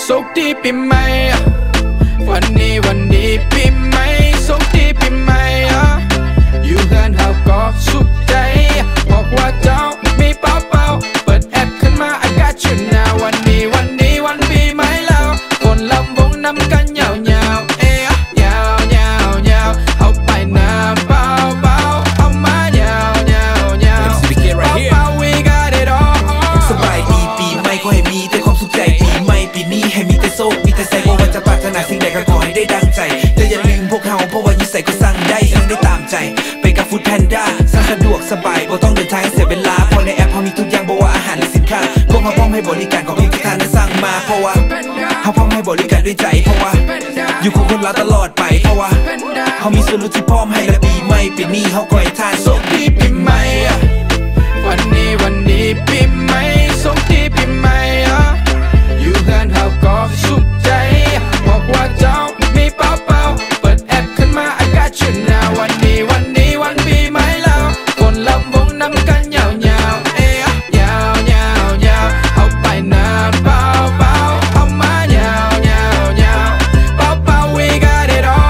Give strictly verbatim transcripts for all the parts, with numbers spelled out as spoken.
สุขดีปีใหม่วันนี้วันนี้ปีใหม่สุขดีปีใหม่อยู่เฮือนเฮาก็สุขใจบอกว่าเจ้ามีเป้าเป้าเปิดแอปขึ้นมา I got you now วันนี้วันนี้วันปีใหม่แล้วคนลำวงนำกันยาวยาวเอ๊ะยาวยาวยาวเอาไปน้ำเป้าเป้าเอามายาวยาวยาวเป้าเป้า we got it all สบายดีปีใหม่ขอให้มีแต่ความสุขใจปีใหม่ปีนี้ให้มีแต่โชคมีแต่ใส่ว่าจะปรารถนาสิ่งใดก็ขอให้ได้ดังใจแต่อย่าลืมพวกเขาเพราะว่ายิ่งใส่ก็สั่งได้สั่งได้ตามใจไปกับฟู้ดแพนด้าสร้างสะดวกสบายบ่ต้องเดินทางเสียเวลาเพราะในแอปเขามีทุกอย่างบ่ว่าอาหารและสินค้าพวกเขาพร้อมให้บริการของพี่ทุกท่านสั่งมาเพราะว่าเขาพร้อมให้บริการด้วยใจเพราะว่าอยู่คู่คนเราตลอดไปเพราะว่าเขามีส่วนลดที่พร้อมให้และปีใหม่ปีนี้เขาก็ให้ทานโชคดีปีใหม่วันนี้วันนี้ปีใหม่สุขดีปีใหม่อยู่เฮือนเฮาก็สุขใจบอกว่าเจ้ามีเป้าเป้าเปิดแอปขึ้นมา I got you now วันนี้วันนี้วันปีใหม่แล้วคนลำวงนำกันยาวยาวเอ๊ะยาวยาวยาวเอาไปน้ำเป้าเป้าเอามายาวยาวยาวเป้าเป้า we got it all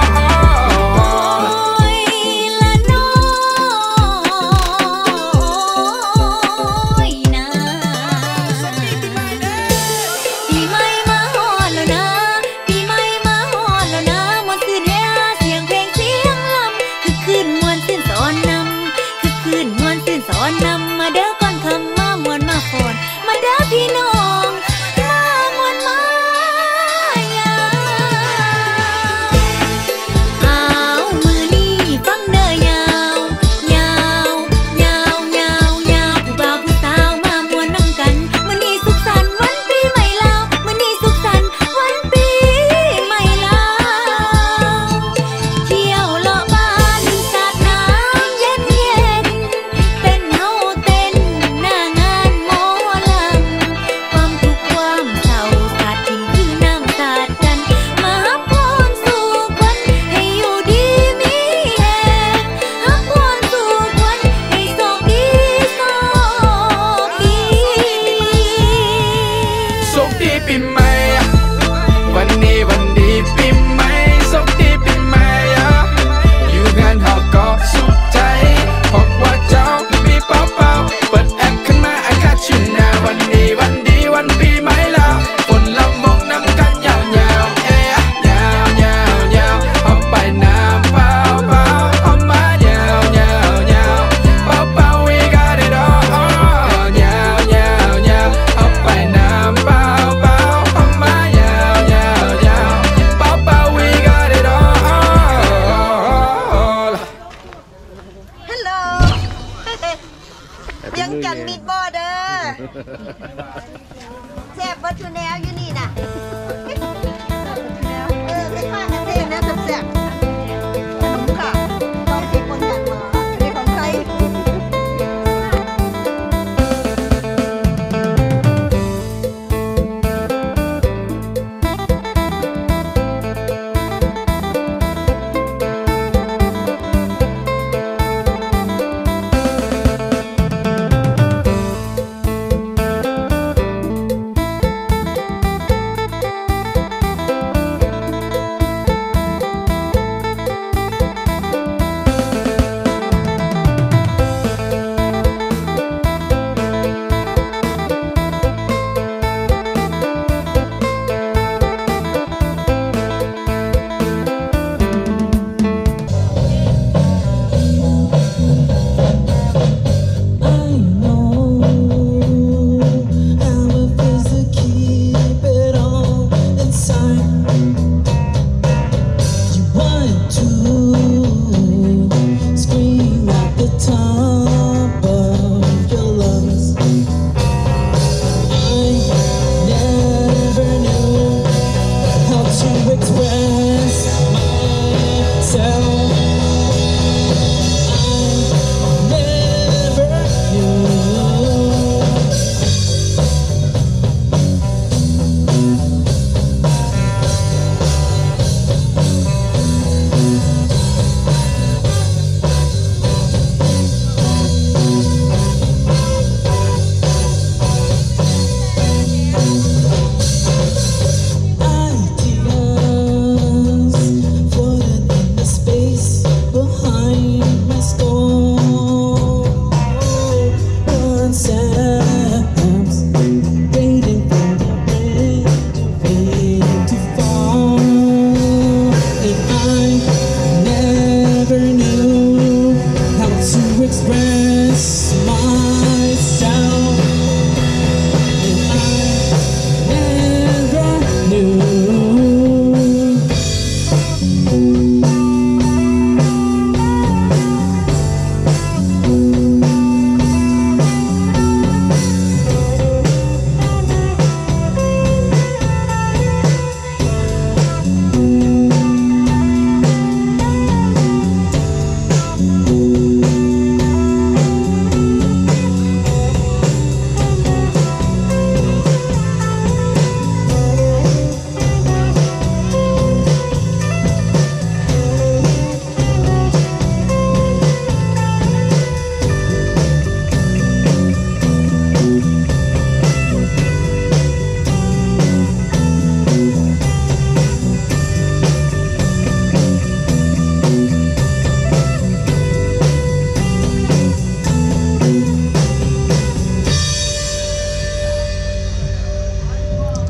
ปีใหม่วันนี้วันนี้ปีใหม่สุขดีปีใหม่อยู่งานเฮาก็สุขใจบอกว่าเจ้ามีเป้าเป้าเปิดแอปขึ้นมา I got you now วันนี้วันดีวันปีใหม่แล้วคนลำวงนำกันยาวยาวเอ๊ะยาวยาวยาวเอาไปน้ำเป้าเป้าเอามายาวยาวยาวเป้าเป้า we got it all ยาวยาวยาวเอาไปน้ำเป้ายังจันมิดบอเด้อแซ่บวัตถุแนวอยู่นี่นะเออไม่ค่อยนะเท่นะแซ่บขนมค่ะต้องมีคนจัดมาเป็นของใคร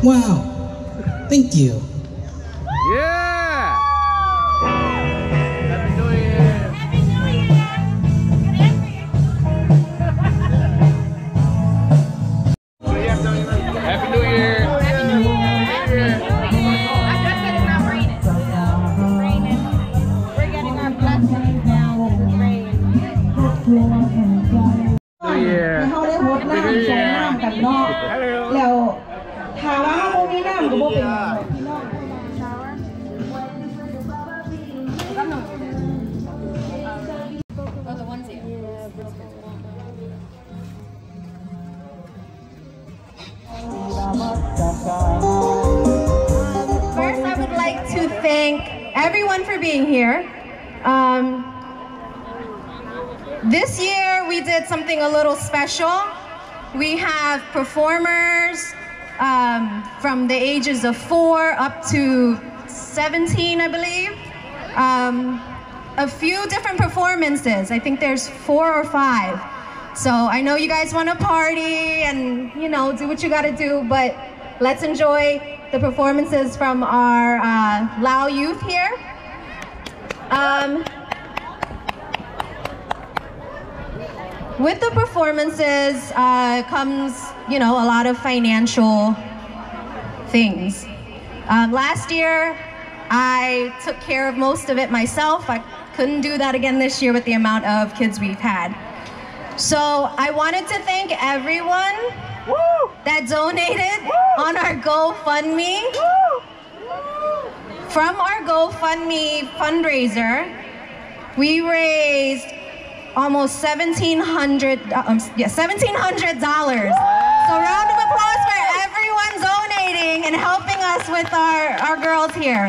Wow. Thank you. Yeah. Happy New Year. Happy New Year! Good answer. Happy New Year. Happy New Year! Happy New Year! I just said it's not raining. It's raining. We're getting our blessings now. This is rain. New Year. เขาได้โพสต์น้ำใช้น้ำกันนอกแล้วถามว่าเขามีน้ำก็บ่เป็นพี่น้อง Oh, the onesie. First, I would like to thank everyone for being here. Um, this year, we did something a little special. We have performers um, from the ages of four up to seventeen, I believe. Um, a few different performances. I think there's four or five. So I know you guys want to party and, you know, do what you got to do, but let's enjoy the performances from our uh, Lao youth here. Um, with the performances uh, comes, you know, a lot of financial things. Um, last year, I took care of most of it myself. I couldn't do that again this year with the amount of kids we've had. So I wanted to thank everyone Woo! that donated Woo! on our GoFundMe. Woo! From our GoFundMe fundraiser, we raised almost seventeen hundred dollars. Um, yeah, seventeen hundred dollars. So round of applause for everyone donating and helping us with our, our girls here.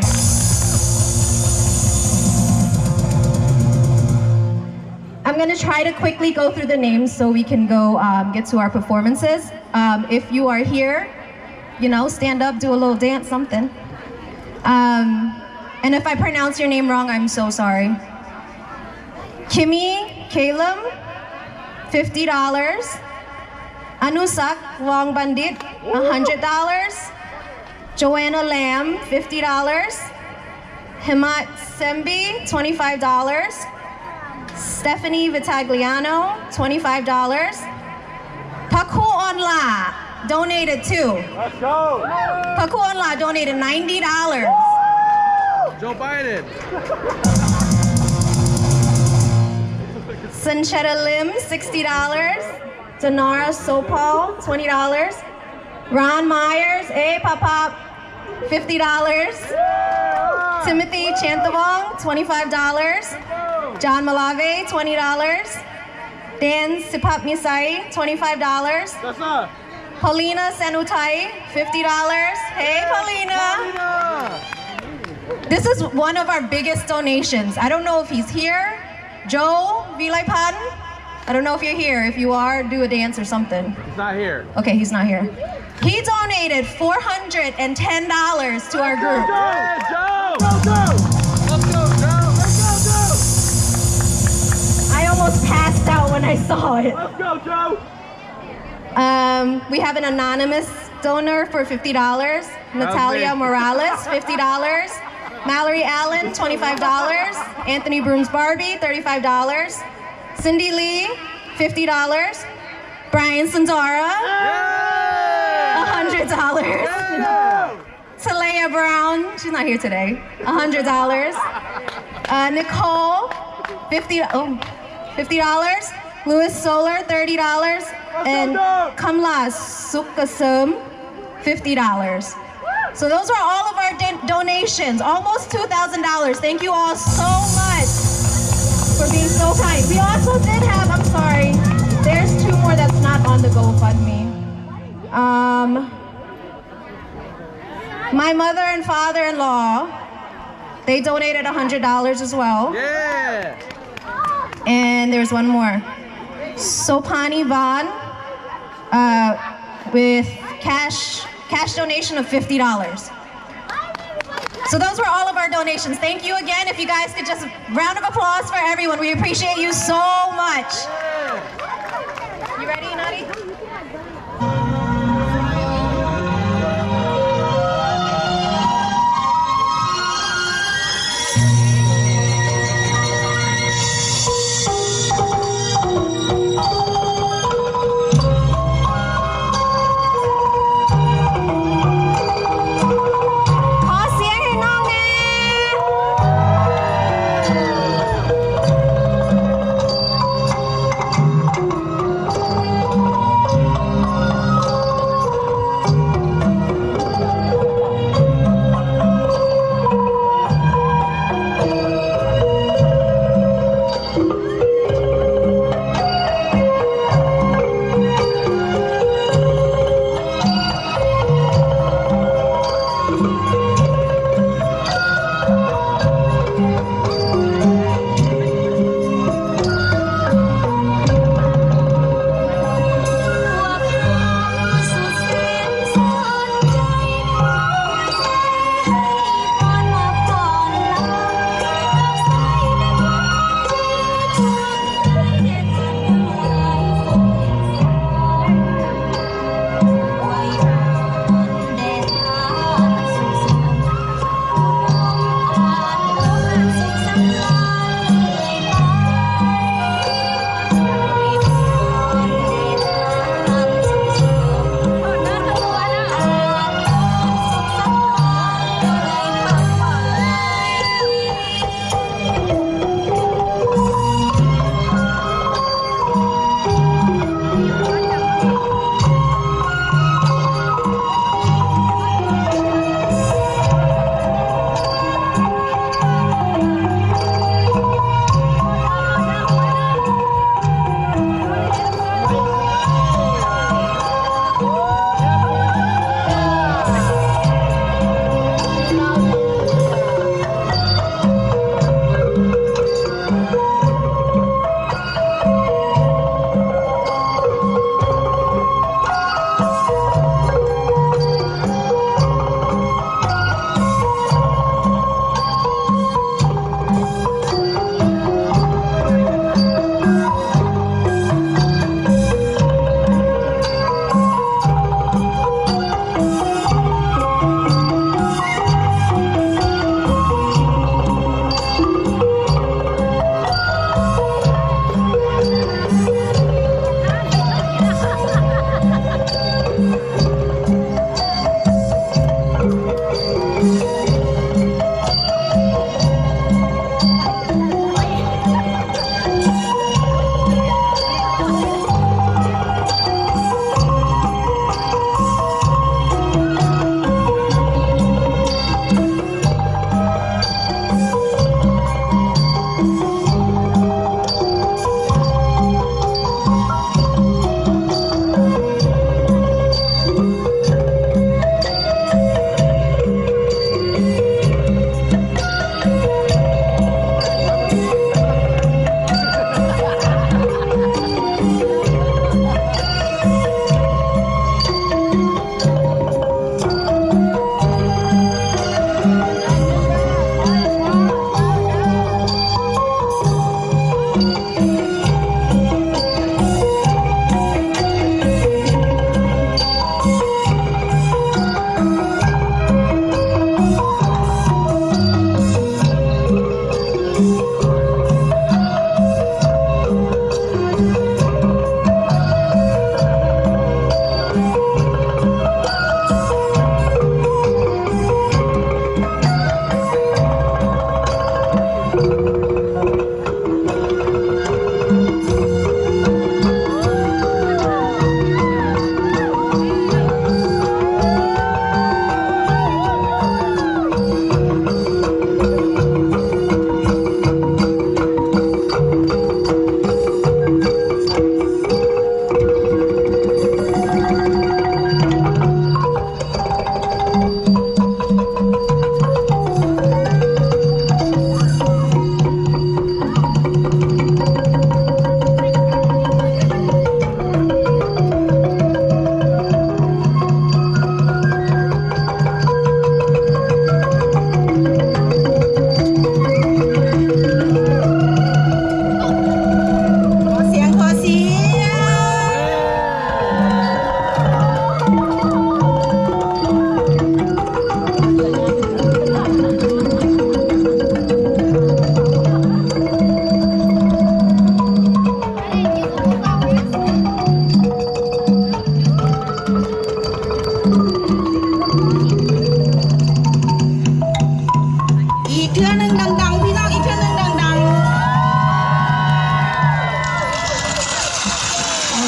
I'm gonna try to quickly go through the names so we can go um, get to our performances. Um, if you are here, you know, stand up, do a little dance, something. Um, and if I pronounce your name wrong, I'm so sorry. Kimmy Kalem, fifty dollars. Anusak Wong Bandit, one hundred dollars. Joanna Lamb, fifty dollars. Himat Sembi, twenty-five dollars. Stephanie Vitagliano, twenty-five dollars. Paku Onla donated too. Let's go. Paku Onla donated ninety dollars. Joe Biden. Sanchetta Lim, sixty dollars. Donara Sopal, twenty dollars. Ron Myers, hey Pop Pop, fifty dollars. Timothy Chanthavong, twenty-five dollars. John Malave, twenty dollars. Dan Sipap Misai, twenty-five dollars. That's up. Paulina Sanutai, fifty dollars. Hey, Paulina. This is one of our biggest donations. I don't know if he's here. Joe Vilaipan. I don't know if you're here. If you are, do a dance or something. He's not here. Okay, he's not here. He donated four hundred ten dollars to our group. Go, Joe! Go, go! Let's go, Joe! Let's go, Joe! I almost passed out when I saw it. Let's go, Joe! Um, we have an anonymous donor for fifty dollars. Natalia Morales, fifty dollars. Mallory Allen, twenty-five dollars. Anthony Brooms Barbie, thirty-five dollars. Cindy Lee, fifty dollars. Brian Sandara, one hundred dollars. Talea Brown, she's not here today, one hundred dollars. Uh, Nicole, fifty dollars. Oh, fifty dollars. Louis Solar, thirty dollars. And Kamla Sukasum, fifty dollars. So those are all of our donations, almost two thousand dollars. Thank you all so much for being so kind. We also did have, I'm sorry, there's two more that's not on the GoFundMe. Um, my mother and father-in-law, they donated one hundred dollars as well. Yeah! And there's one more. Sopani Van uh, with cash cash donation of fifty dollars. So those were all of our donations. Thank you again. If you guys could just round of applause for everyone. We appreciate you so much. You ready, Nadi?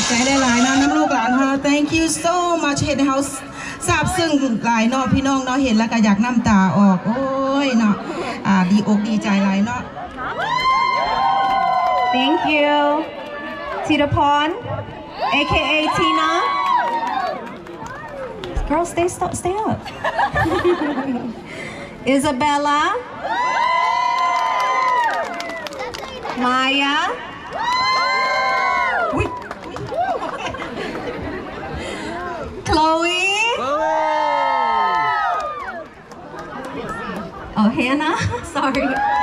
ใจได้หลายนะน้ำลูกหลานเฮา thank you so much เห็นเฮาทราบซึ้งหลายเนาะพี่น้องเนาะเห็นแล้วก็อยากน้ำตาออกโอ้ยเนาะอ่าดีอกดีใจหลายเนาะ Thank you Tita Pon aka Tina Girl stay stop stay up Isabella Maya Chloe Oh Hannah sorry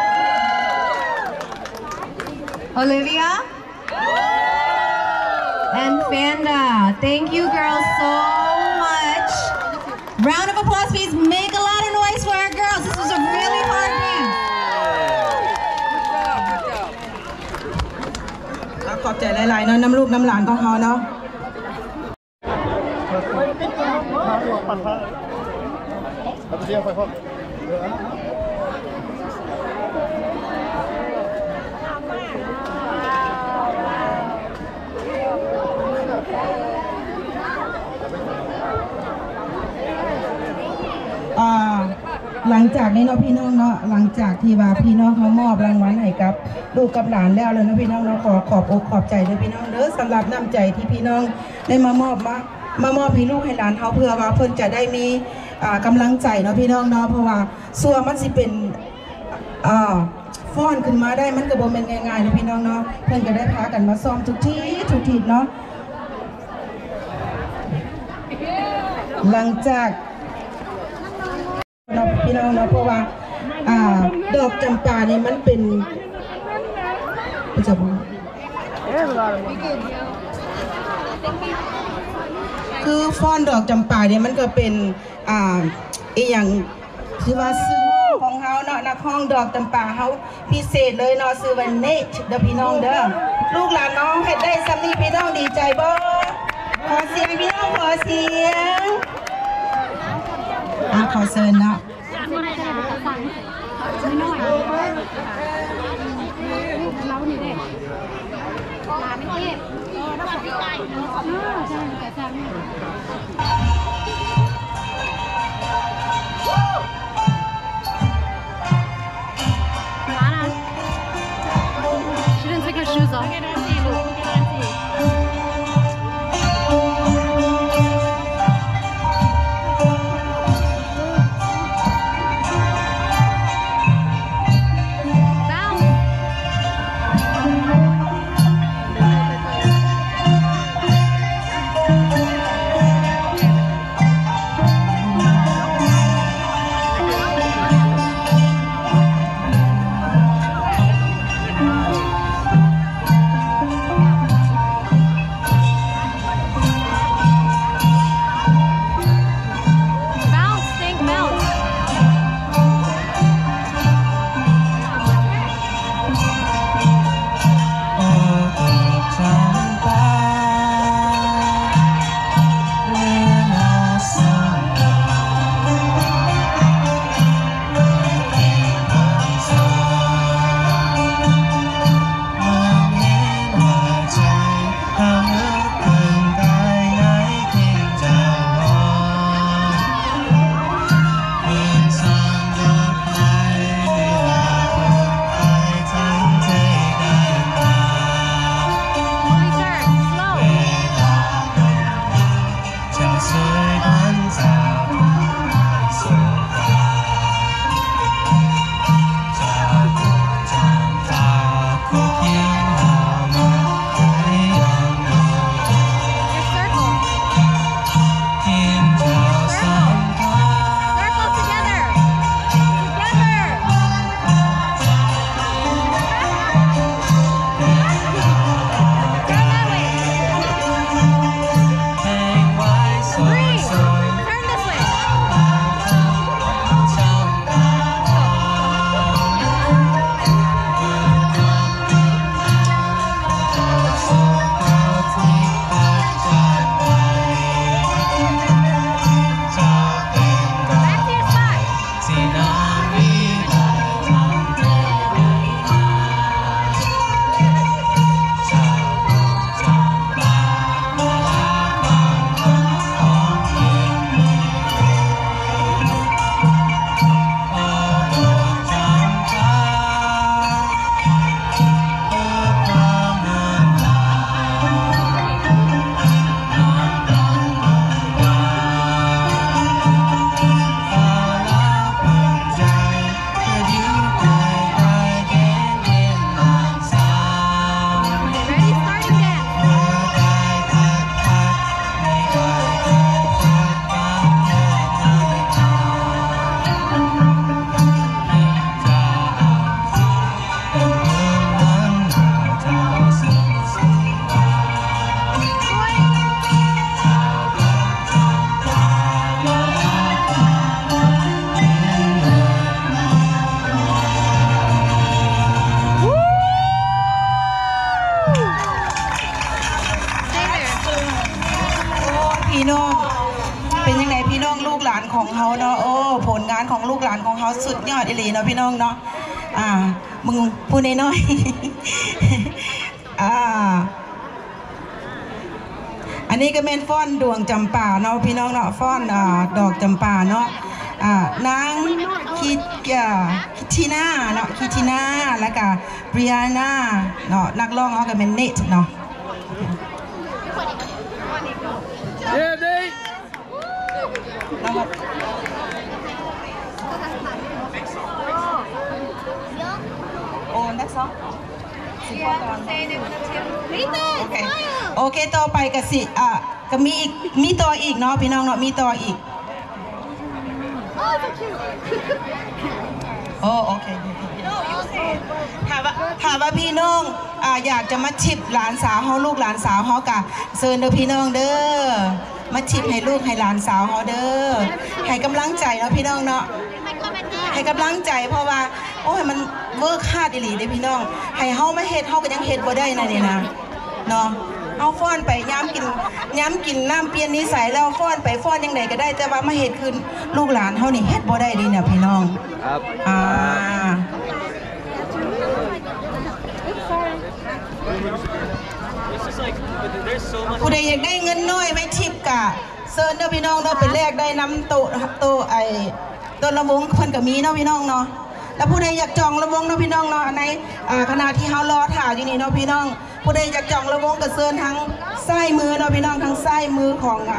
Olivia and Fanda. Thank you girls so much. Round of applause please. Make a lot of noise for our girls. This was a really hard game. ขอบใจหลายๆเนาะน้ำลูกน้ำหลานของเฮาเนาะหลังจากนี้เนาะพี่น้องเนาะหลังจากที่ว่าพี่น้องเขามอบรางวัลให้กับลูกกับหลานแล้วเลยนะพี่น้องเนาะขอขอบอกขอบใจเลยพี่น้องเด้อสำหรับน้ำใจที่พี่น้องได้มามอบมามามอบให้ลูกให้หลานเขาเพื่อว่าเพิ่นจะได้มีกำลังใจเนาะพี่น้องเนาะเพราะว่าส่วนมันสิเป็นฟ้อนขึ้นมาได้มันก็บ่แม่นง่ายๆนะพี่น้องเนาะเพิ่นก็ได้พากันมาซ้อมทุกที่ทุกทีเนาะหลังจากพี่น้องเนาะเพราะว่าอ่าดอกจำปาเนี่ยมันเป็นจะบอกคือฟ้อนดอกจำปาเนี่ยมันก็เป็นอ่าอีกอย่างคือว่าซื้อของเขาเนาะนักห้องดอกจำปาเขาพิเศษเลยเนาะซื้อวันเนชเด้อพี่น้องเด้อลูกหลานน้องเฮ็ดได้ซ้ำนี่พี่น้องดีใจบ่ขอเสียงพี่น้องขอเสียงอ่ะขอเชิญเนาะเรานี่เด็กลาไม่เก็บเออแล้วบอกใกล้ๆเนาะเออใช่แต่ใช่Lana, she didn't take her shoes off. พี่น้องเป็นยังไงพี่น้องลูกหลานของเขาเนาะโอ้ผลงานของลูกหลานของเขาสุดยอดอีหลีเนาะพี่น้องเนาะอ่ามึงพูดน้อยๆอ่าอันนี้ก็เป็นฟ้อนดวงจำปาเนาะพี่น้องเนาะฟ้อนอ่าดอกจำปาเนาะอ่านางคิดอ่าคิทิน่าเนาะคิทิน่าแล้วก็บริอาน่าเนาะนักร้องเขาก็เป็นเนตเนาะโอ้นักซ้อมโอเคโอเคต่อไปก็สิอ่ะก็มีอีกมีต่ออีกเนาะพี่น้องเนาะมีต่ออีกโอ้โอเคถามว่าถามว่าพี่น้องอ่าอยากจะมาชิปหลานสาวเขาลูกหลานสาวเขากะเชิญเด้อพี่น้องเด้อมาชิปให้ลูกให้หลานสาวเขาเด้อให้กำลังใจเนาะพี่น้องเนาะให้กำลังใจเพราะว่าโอ้ยมันเวิร์คฮาร์ดอีหลีเด้อพี่น้องให้เฮามาเฮ็ดเฮาก็ยังเฮ็ดบ่ได้นะนี่นะเนาะเฮาฟ้อนไปย้ำกินย้ำกินน้ำเปลี่ยนนิสัยแล้วฟ้อนไปฟ้อนยังไงก็ได้แต่ว่ามาเฮ็ดคือลูกหลานเฮานี่เฮ็ดบ่ได้ดิเนี่ยพี่น้องครับอ่าผู้ใดอยากได้เงินน้อยไม่ทิปกะเซิร์นเด้อพี่น้องเนาะเป็นแรกได้น้ำโตโตไอต้นละวงเพิ่นก็มีเนาะพี่น้องเนาะแล้วผู้ใดอยากจองละวงเนาะพี่น้องเนาะในขณะที่เฮารอถ่ายอยู่นี่เนาะพี่น้องผู้ใดอยากจองละวงก็เซิร์นทั้งซ้ายมือเนาะพี่น้องทั้งซ้ายมือของอ่า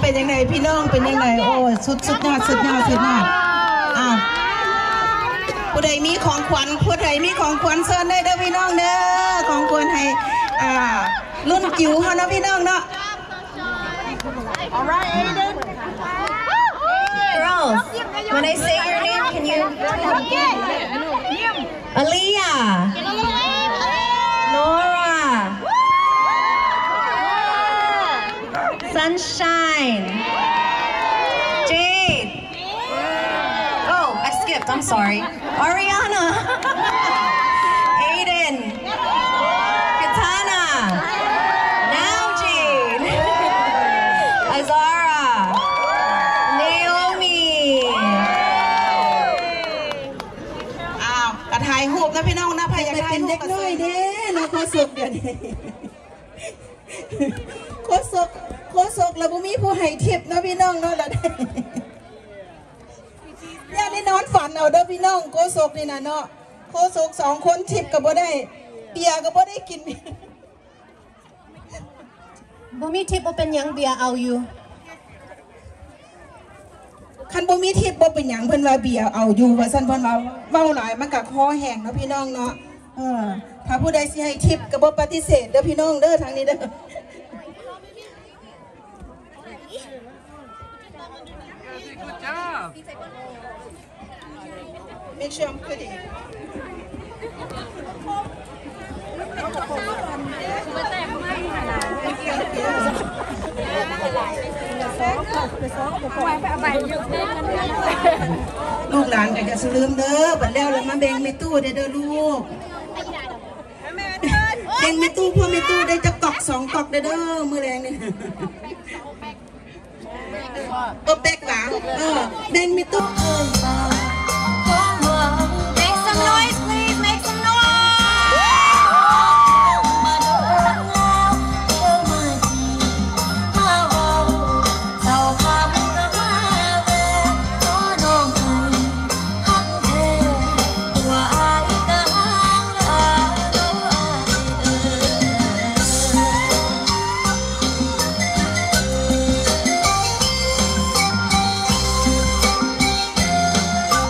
เป็นยังไงพี่น้องเป็นยังไงโอ้สุดสุดยอดสุดยอดสุดยอดอ่ะผู้ใดมีของขวัญผู้ใดมีของขวัญเชิญได้เด้อพี่น้องเด้อของขวัญให้อ่ารุ่นจิ๋วเขาเนาะพี่น้องเนาะ Alright Aiden Girls, when I say your name, can you? Aaliyah, Nora, Sunshine, Jade. Oh, I skipped. I'm sorry. Ariana, Aiden, Katana, now Jade, Azara, Naomi. อ้าวกระถ่ายหูบนะพี่น้องนะพายากถ่ายหูบเด็กน้อยเด้นะโคศกเดี๋ยวนี้โคศกโคศกแล้วบุมีผู้ให้ทิพย์นะพี่น้องเนาะแล้วอย่าได้นอนฝันเอาเด้อพี่น้องโคศกนี่นะเนาะโคศกสองคนทิพย์ก็บ่ได้เบียร์ก็บ่ได้กินบ่มีทิปบ่เป็นหยังเบียร์เอาอยู่คันบ่มีทิพย์บ่เป็นหยังเพิ่นว่าเบียร์เอาอยู่ว่าซั่นเพิ่นว่าเว้าหลายมันก็คอแห้งเนาะพี่น้องเนาะเออถ้าผู้ใดสิให้ทิพย์ก็บ่ปฏิเสธเด้อพี่น้องเด้อทางนี้เด้อ Good job. Make sure I'm pretty ลูกหลานก็จะลืมเด้อบัดแล้วแล้วมาแบ่งแม่ตู้เด้อเด้อลูกแบ่งแม่ตู้พ่อแม่ตู้ได้จักกอกสองกอกเด้อเด้อมื้อแรงนี่โอ้แบกหวานเออแบ่งแม่ตู้ Make some noise, please. Make some noise. เ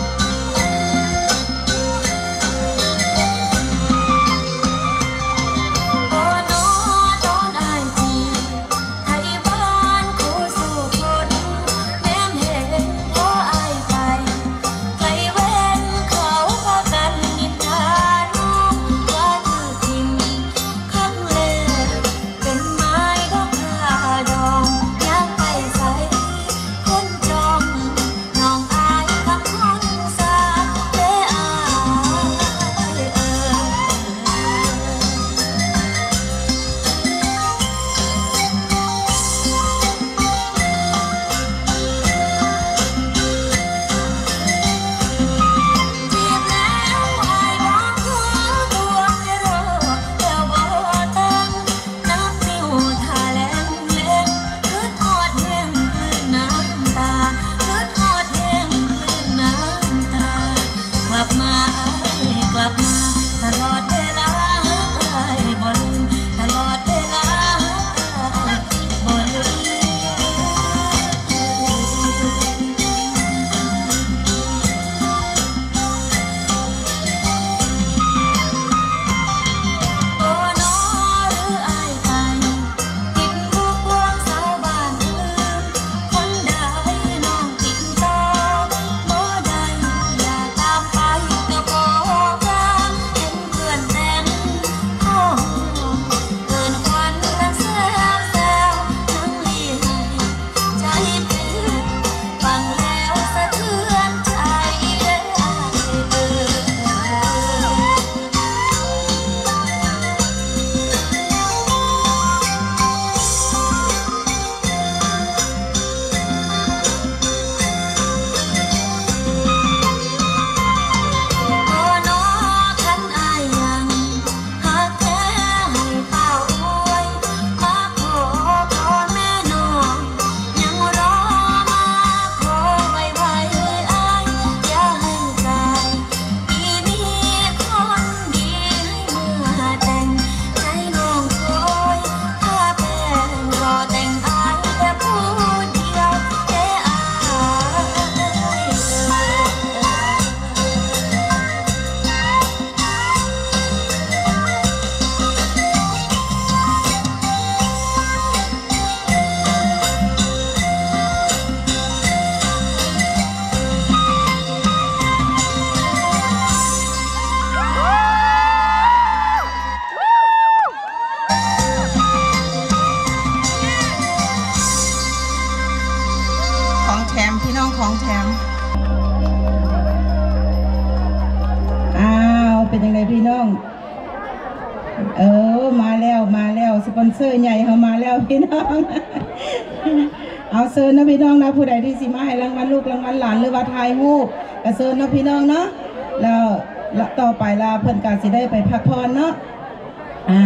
อนเซอร์ใหญ่เข้ามาแล้วพี่น้องเอาเซิร์นนะพี่น้องนะผู้ใดที่สิมาให้รางวัลลูกรางวัลหลานหรือว่าทายรูปก็เซิร์นนะพี่น้องเนาะแล้วต่อไปลาเพิ่นก็สิได้ไปพักผ่อนเนาะอ่า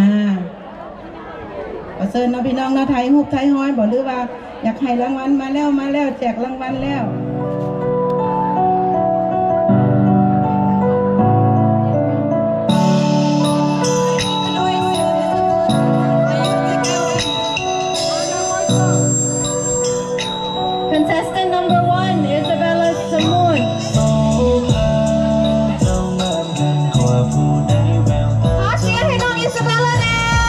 ก็เซิร์นนะพี่น้องเนาะทายรูปทายห้อยบอกหรือว่าอยากให้รางวัลมาแล้วมาแล้วแจกรางวัลแล้ว Contestant number one, Isabella Samun. Ah, cheerให้น้อง Isabella นะ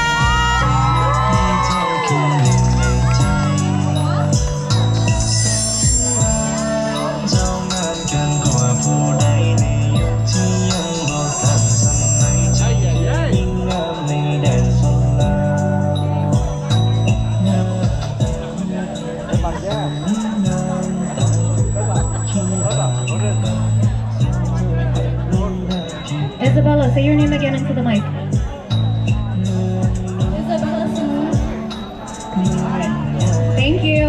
Isabella, say your name again into the mic. Isabella Samun. Thank you.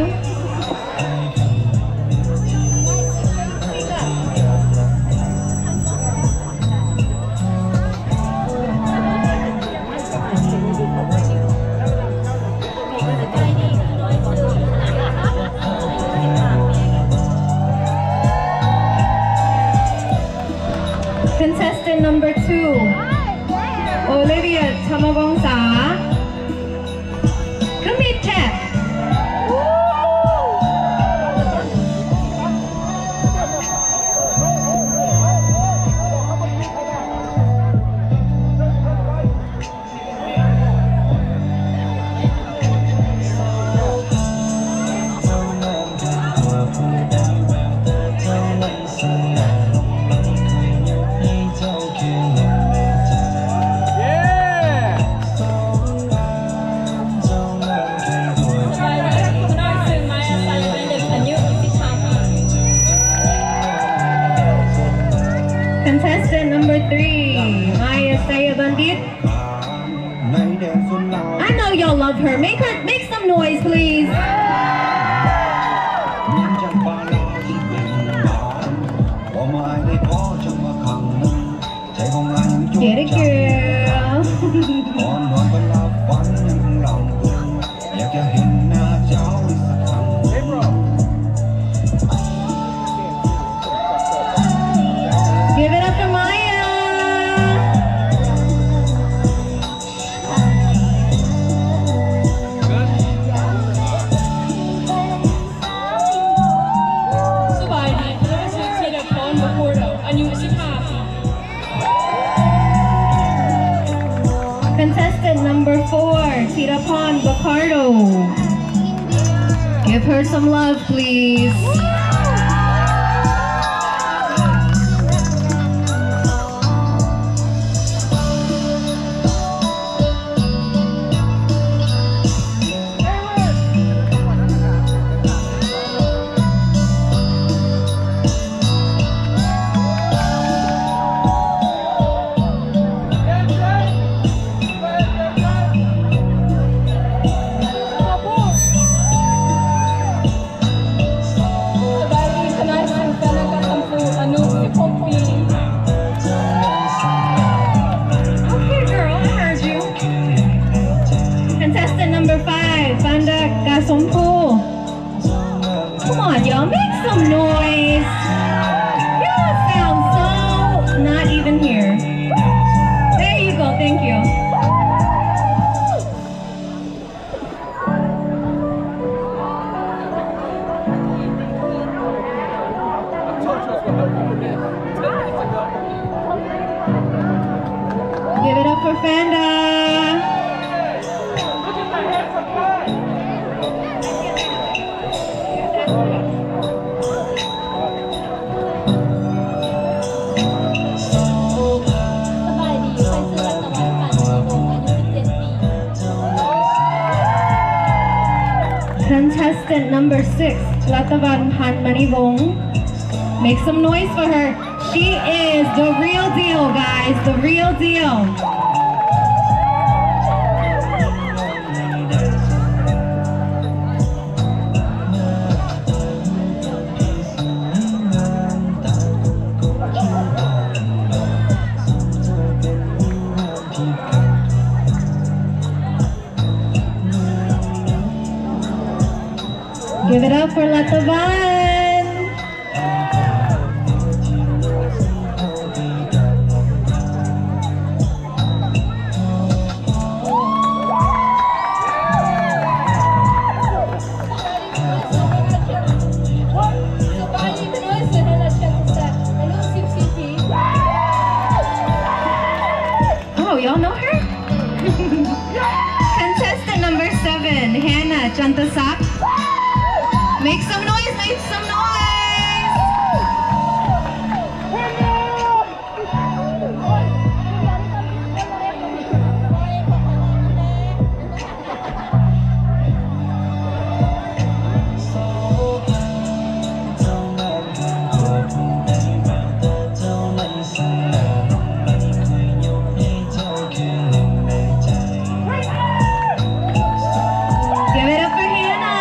Contestant number two, Olivia Tamabongsa. Commit check. Contestant number three, Maya Saya Bandit. I know y'all love her. Make her make some noise, please. Get it, girl. Give it up for Maya. Contestant number four, Tirapan Bacardo. Give her some love, please. Contestant number five, Panda Gasompo. Come on, y'all, make some noise. Y'all sound so not even here. There you go, thank you. Give it up for Fanda. Contestant number six, Latavan Hanmanivong. Make some noise for her. She is the real deal, guys, the real deal. Give it up for Latavan. Oh, y'all know her? Contestant number seven, Hannah Chantasak. Make some noise, make some noise! Give it up for Hannah!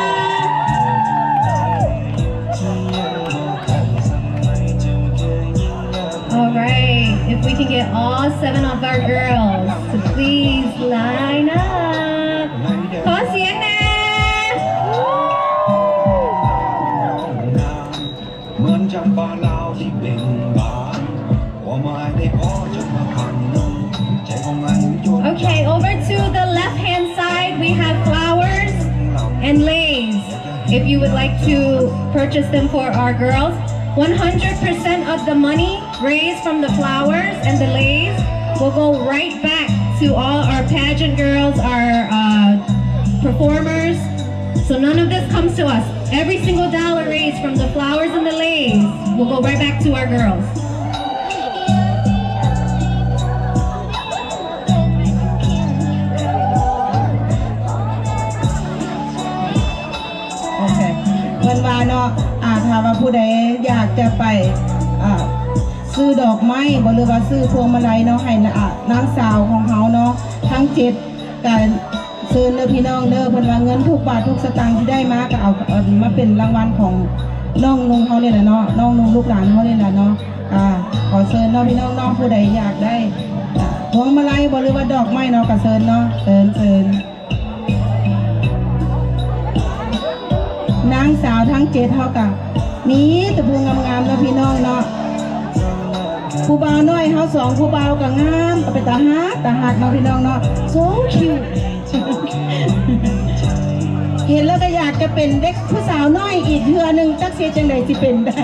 Alright, if we can get all seven of our girls to please line up. ขอเสียงหน่อยเหมือนจำปาลาวที่เบ่งบานว่าไม่ได้พอจะมาขังใจของมันจน Okay, over to the left hand side we have flowers and leis. If you would like to purchase them for our girls, one hundred percent of the money raised from the flowers and the leis will go right back to all our pageant girls, our uh, performers. So none of this comes to us. Every single dollar raised from the flowers and the leis will go right back to our girls. โอเคเพิ่นว่าเนาะอ่าถ้าว่าผู้ใดอยากจะไปอ่าซื้อดอกไม้บ่หรือว่าซื้อพวงมาลัยเนาะให้อ่านางสาวของเขาเนาะทั้งเจ็ดการเชิญเด้อพี่น้องเด้อเพิ่นว่าเงินทุกบาททุกสตางค์ที่ได้มาก็เอาเอามาเป็นรางวัลของน้องนุ่งเขาเนี่ยแหละเนาะน้องนุ่งลูกหลานเขาเนี่ยแหละเนาะอ่าขอเชิญเนาะพี่น้องน้องผู้ใดอยากได้อ่าพวงมาลัยบ่หรือว่าดอกไม้เนาะก็เชิญเนาะเชิญเชิญนางสาวทั้งเจ็ดเท่ากับมีแต่ผู้งามๆแล้วพี่น้องเนาะผู้บ่าวน้อยเฮาสองผู้บ่าวก็งามก็เป็นตาฮักตาฮักเนาะพี่น้องเนาะโซคิว เห็นแล้วก็อยากจะเป็นเด็กผู้สาวน้อยอีกเทื่อหนึงจักเสียจังไดสิเป็นได้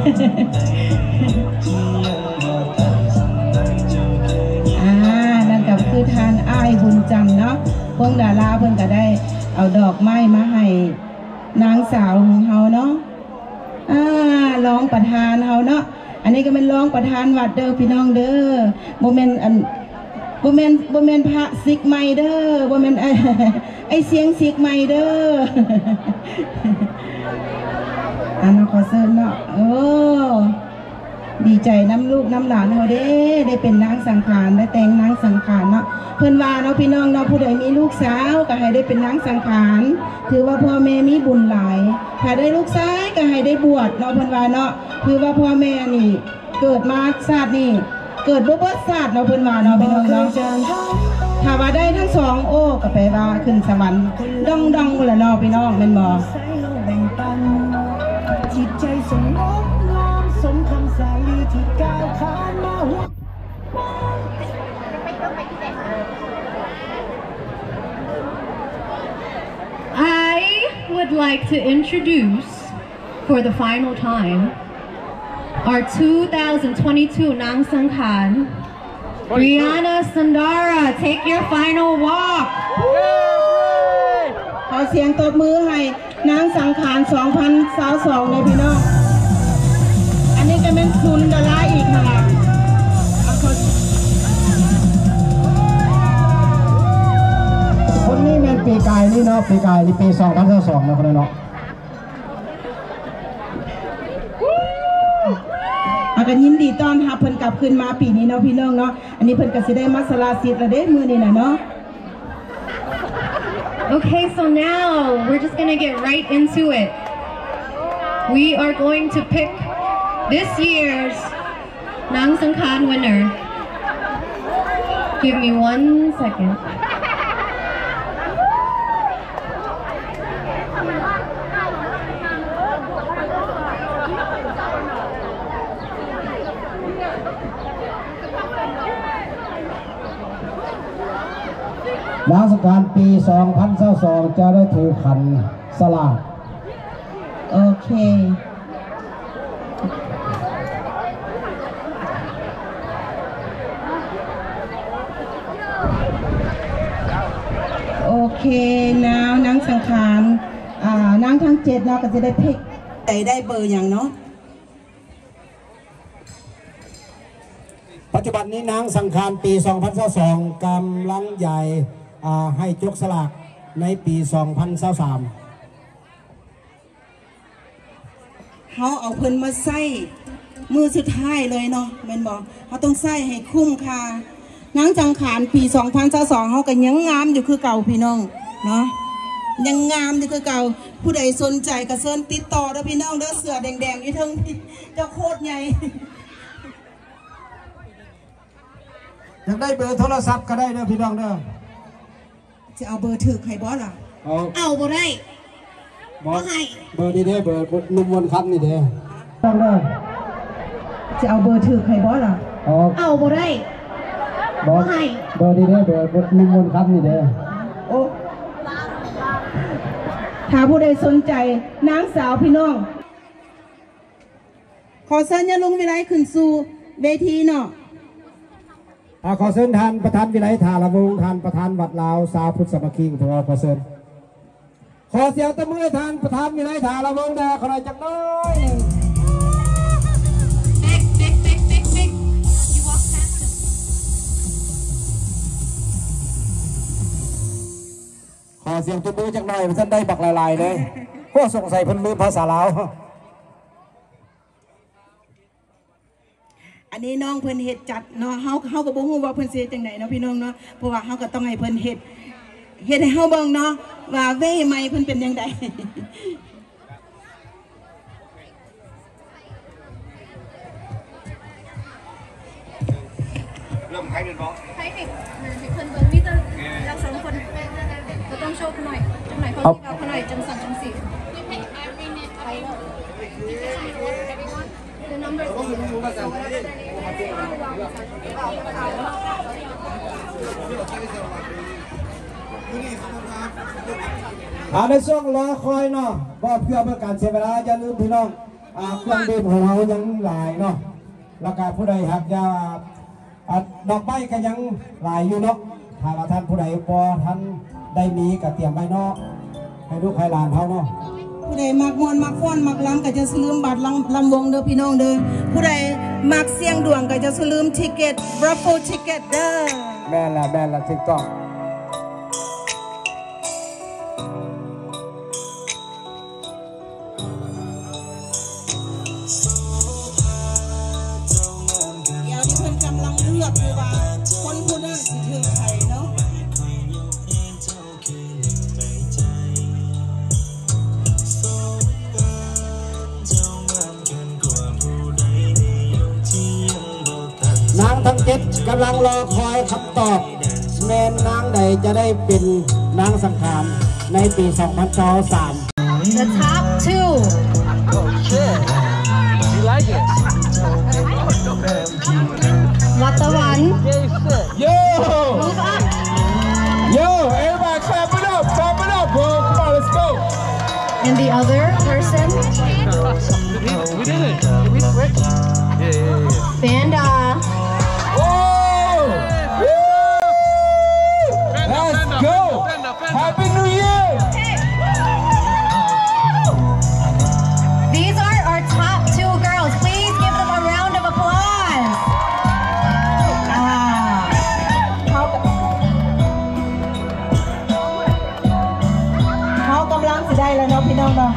อ่านั่นก็คือทานอ้ายบุญจันทร์เนาะพวกดาราเพิ่นก็ได้เอาดอกไม้มาให้นางสาวของเฮาเนาะอ่ารองประธานเฮาเนาะอันนี้ก็เป็นรองประธานวัดเด้อพี่น้องเด้อบ่แม่นอันบ่แม่นบ่แม่นพระศิกใหม่เด้อบ่แม่นไอ้ ไอ้เสียงศิกใหม่เด้อ อันนั้นขอเชิญเนาะโอ้ดีใจน้ำลูกน้ำหลานเฮาเด้ได้เป็นนางสังขารได้แต่งนางสังขารเนาะเพิ่นว่าเนาะพี่น้องเนาะผู้ใดมีลูกสาวก็ให้ได้เป็นนางสังขารถือว่าพ่อแม่มีบุญหลายถ้าได้ลูกชายก็ให้ได้บวชเนาะเพิ่นว่าเนาะถือว่าพ่อแม่นี่เกิดมาชาตินี่เกิดบ่เบิดชาติเนาะเพิ่นว่าเนาะพี่น้องเนาะถ้าว่าได้ทั้งสองโอ้ก็แปลว่าขึ้นสวรรค์ดองดองพุ่นล่ะเนาะพี่น้องแม่นบ่จิตใจสงบงามสมคำสาลีที่ก้าวขานมาหัว I would like to introduce, for the final time, our two thousand twenty-two Nang Sangkhan, Brianna Sandara. Take your final walk. ขอเสียงตบมือให้นางสังขารสองพันยี่สิบสองเลยพี่น้องอันนี้ก็เป็นทุนดาราอีกค่ะคนนี้เป็นปีกายนี่เนาะปีกายนี่ปีสองพันยี่สิบสองนะคนนี้เนาะอากันยินดีต้อนรับเพิ่นกลับคืนมาปีนี้เนาะพี่น้องเนาะอันนี้เพิ่นก็สิได้มาสละสิทธิ์ละเด้มื้อนี้น่ะเนาะ Okay, so now we're just gonna get right into it. We are going to pick this year's Nang Sangkhan winner. Give me one second. นางสงกรานต์ปีสองพันยี่สิบสองจะได้ถือขันสลากโอเคโอเคนะนางสังขารอ่านางทั้งเจ็ดเนาะก็จะได้พิกได้ได้เบอร์อย่างเนาะปัจจุบันนี้นางสังขารปีสองพันยี่สิบสองกำลังใหญ่ให้จกสลากในปีสองพันยี่สิบสามเขาเอาเพิ่นมาใส่มือสุดท้ายเลยเนาะแม่นบอกเขาต้องใส่ให้คุ้มค่านางสังขารปีสองพันยี่สิบสองเขาก็ยังงามอยู่คือเก่าพี่น้องเนาะยังงามอยู่คือเก่าผู้ใดสนใจก็เชิญติดต่อเด้อพี่น้องเด้อเสือแดงๆอยู่ทั้งเจ้าโคตรใหญ่อยากได้เบอร์โทรศัพท์ก็ได้เด้อพี่น้องเด้อจะเอาเบอร์ถือใครบอสล่ะเอาเอาบ่ได้บ่ให้เบอร์นี้เด้อเบอร์นุ่มวนคันนี่เด้อต้องเด้อจะเอาเบอร์ถือใครบอสล่ะเอาเอาบ่ได้บ่ให้เบอร์นี้เด้อเบอร์นุ่มวนคันนี่เด้อโอ้ถ้าผู้ใดสนใจนางสาวพี่น้องขอเชิญยาลุงวิไลขึ้นสู่เวทีเนาะขอเชิญทานประธานวิไลธารวงศ์ทานประธานวัดลาวสาพุทธสมาคีของเราขอเชิญขอเสียงตะมือทานประธานวิไลธารวงศ์ได้ขอหน่อยจักน้อยขอเสียงตะมือจักหน่อยท่านได้บักลายๆเลยพวกส่งใส่พันมือภาษาลาวอันนี้น้องเพิ่นเฮ็ดจัดเนาะเฮาเฮาก็บ่ฮู้ว่าเพิ่นสิจังได๋เนาะพี่น้องเนาะเพราะว่าเฮาก็ต้องให้เพิ่นเฮ็ดเฮ็ดให้เฮาเบิ่งเนาะว่าเว้ใหม่เพิ่นเป็นจังได๋เริ่มใครเป็นบ่ใครให้ให้เพิ่นเบิ่งมีแต่เราสองคนก็ต้องโชว์หน่อยจังไหนเขาสิเอาหน่อยจังสั่นจังสิไปแล้วในช่วงรอคอยเนาะก็เพื่อเพื่อการเสียเวลาอย่าลืมพี่น้องเครื่องดื่มของเรายังหลายเนาะแล้วก็ผู้ใดหากจะดอกไม้ก็ยังหลายอยู่เนาะถ้าท่านผู้ใดพอท่านได้มีก็เตรียมไว้เนาะให้ลูกให้หลานเขาเนาะผู้ใดมักมวนมักฟ้อนมักล้ำก็จะลืมบัตรลำวงเด้อพี่น้องเด้อผู้ใดมักเสี่ยงดวงก็จะลืมทิเก็ตรัฟเฟิลทิเก็ตเด้อแม่ละแม่ละถูกต้องเดี๋ยวนี้เพิ่นกำลังเลือกอยู่ว่าคนผู้นั้นสิถือใครเนาะนางทั้งเจ็ดกำลังรอคอยคำตอบแม่นางใดจะได้เป็นนางสังขารในปีสองพันยี่สิบสาม The top two Oh shit You like it What the one Yo Move up Yo everybody clap it up clap it up bro Come on let's go And the other person We did it Did we switch Yeah yeah yeah Banda Let's go! Happy New Year! These are our top two girls. Please give them a round of applause. Ah. เขากำลังสิได้แล้วเนาะพี่น้องเนาะ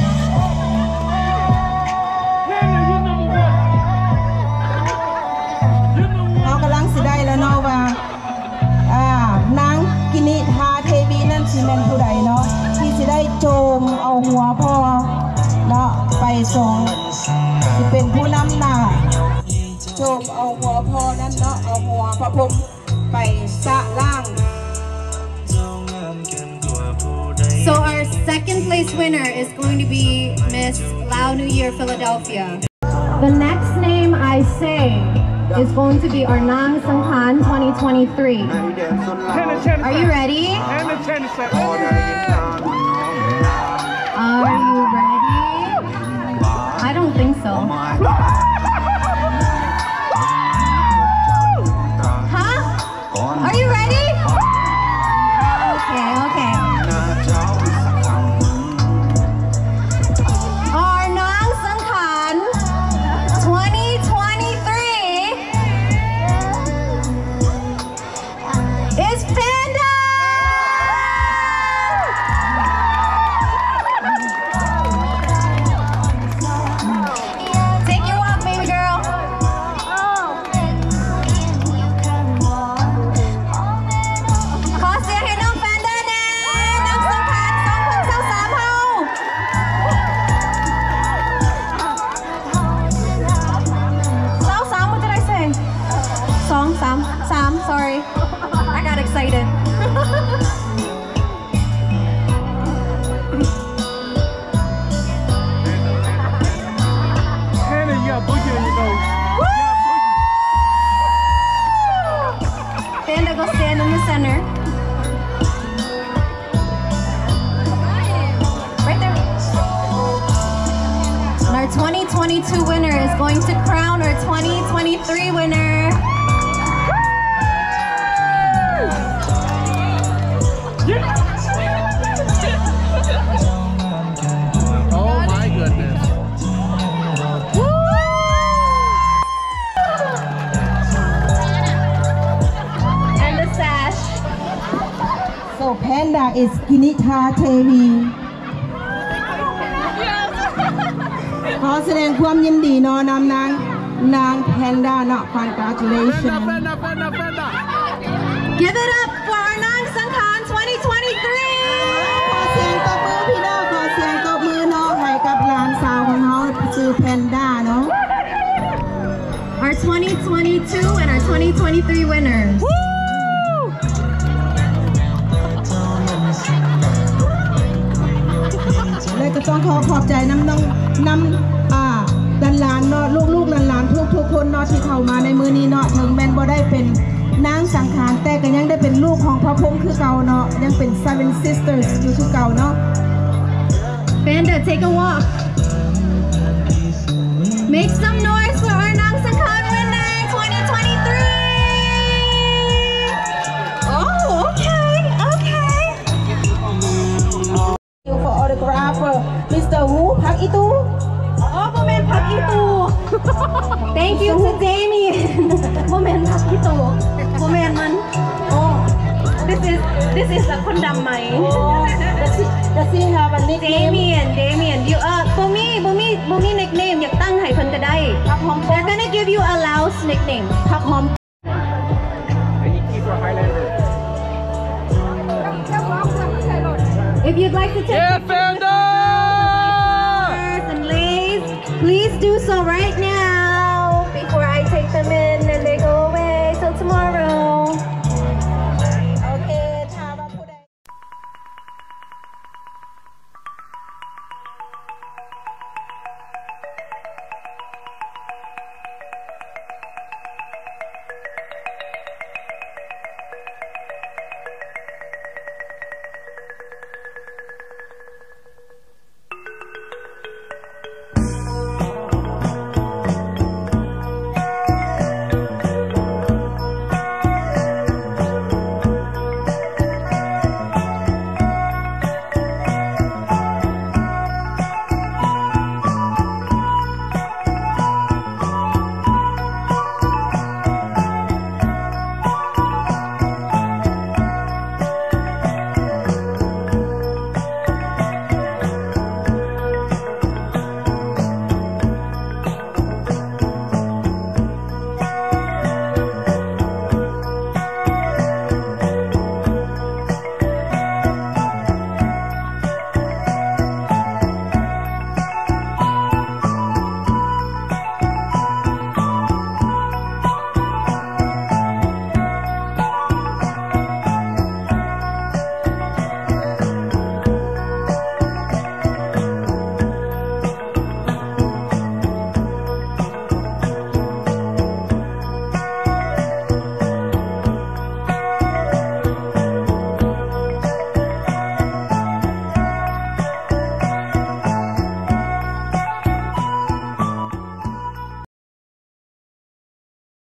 เขากำลังสิได้แล้วเนาะว่าอ่านางกินิทาเทวีนั่นสิแม่นผู้ใดเนาะที่สิได้โจมเอาหัวพ่อเนาะไปส่งสิเป็นผู้นำหน้าโจมเอาหัวพ่อนั่นเนาะเอาหัวพระพรหมไปสะล่าง So our second place winner is going to be Miss Lao New Year Philadelphia. The next name I say is going to be our Nang Sangkhan twenty twenty-three. Are you ready? Are you ready? I don't think so. Huh? Are you ready? Okay, okay. Our Nang Sangkhan twenty twenty-three is Panda! Take your walk, baby girl.ขอเสียงให้น้องแฟนด้าแน่น้องสังขารสองพันสามเฮาสาวสาม what did I say สองสามสาม sorry I got excited Panda, go stand in the center. Right there. And our twenty twenty-two winner is going to crown our twenty twenty-three winner. Oh my goodness. And the sash. So Panda is Kinita Tevi ขอแสดงความยินดีเนาะนำนางนางแพนด้าเนาะ congratulations Give it up for our Nang Sangkhan twenty twenty-three. ขอเสียงตบมือพี่น้องขอเสียงตบมือเนาะให้กับหลานสาวของเขาชื่อแพนด้าเนาะ Our twenty twenty-two and our twenty twenty-three winners. และก็ต้องขอขอบใจน้ำน้องน้ำอ่าดันหลานเนาะลูกๆหลานๆทุกๆคนเนาะที่เข้ามาในมือนี้เนาะถึงแม้นบ่ได้เป็นนางสังขารแต่ก็ยังได้เป็นลูกของพระพรหมคือเก่าเนาะยังเป็น seven sisters อยู่คือเก่าเนาะ Panda, take a walk. Make some noise for our Nang Sangkhan winner twenty twenty-three. Oh, okay, okay. for autographer Mister Wu Park Itu Oh, Woman Pakitu. Thank you to Damien. Woman Pakitu. Woman man. Oh, this is this is a kondamai. does he does he have a nickname Damien, Damien. You uh for me, for me, for me nickname อยากตั้งให้เพิ่นก็ได้ They're gonna give you a Laos nickname. พักหอม If you'd like to take Yeah, pictures with Panda! and Lays, please do so right now.